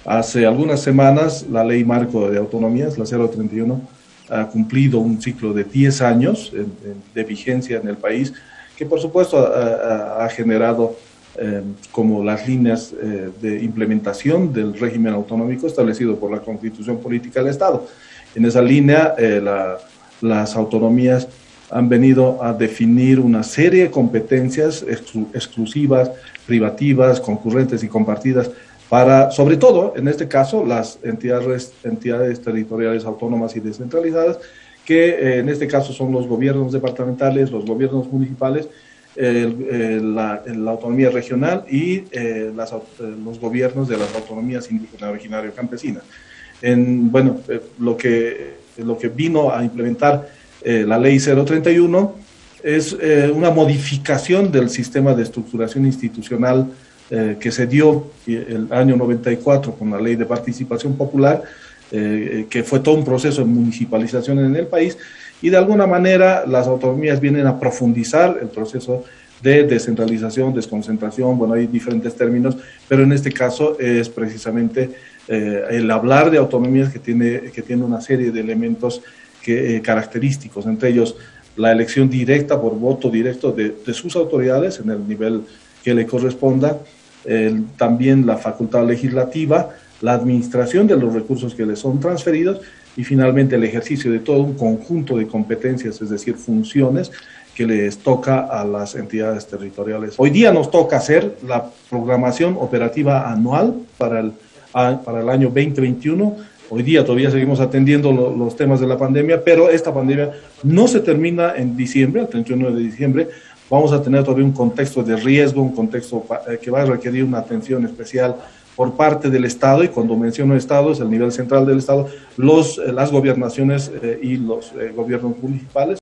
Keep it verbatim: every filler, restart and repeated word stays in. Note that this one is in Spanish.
Hace algunas semanas la Ley Marco de Autonomías, la cero treinta y uno, ha cumplido un ciclo de diez años en, en, de vigencia en el país, que por supuesto ha, ha, ha generado eh, como las líneas eh, de implementación del régimen autonómico establecido por la Constitución Política del Estado. En esa línea, eh, la, las autonomías han venido a definir una serie de competencias exclu exclusivas, privativas, concurrentes y compartidas para, sobre todo, en este caso, las entidades, entidades territoriales autónomas y descentralizadas, que eh, en este caso son los gobiernos departamentales, los gobiernos municipales, eh, eh, la, la autonomía regional y eh, las, eh, los gobiernos de las autonomías indígenas, originarias, campesinas. En, bueno, eh, lo, que, lo que vino a implementar eh, la ley cero treinta y uno es eh, una modificación del sistema de estructuración institucional eh, que se dio el año noventa y cuatro con la ley de participación popular, eh, que fue todo un proceso de municipalización en el país, y de alguna manera las autonomías vienen a profundizar el proceso de descentralización, desconcentración, bueno, hay diferentes términos, pero en este caso es precisamente eh, el hablar de autonomías que tiene, que tiene una serie de elementos que, eh, característicos, entre ellos la elección directa por voto directo de, de sus autoridades en el nivel que le corresponda, eh, también la facultad legislativa, la administración de los recursos que les son transferidos y finalmente el ejercicio de todo un conjunto de competencias, es decir, funciones que les toca a las entidades territoriales. Hoy día nos toca hacer la programación operativa anual para el, para el año veinte veintiuno. Hoy día todavía seguimos atendiendo lo, los temas de la pandemia, pero esta pandemia no se termina en diciembre, el treinta y uno de diciembre. Vamos a tener todavía un contexto de riesgo, un contexto que va a requerir una atención especial por parte del Estado, y cuando menciono Estado es el nivel central del Estado, los, las gobernaciones eh, y los eh, gobiernos municipales.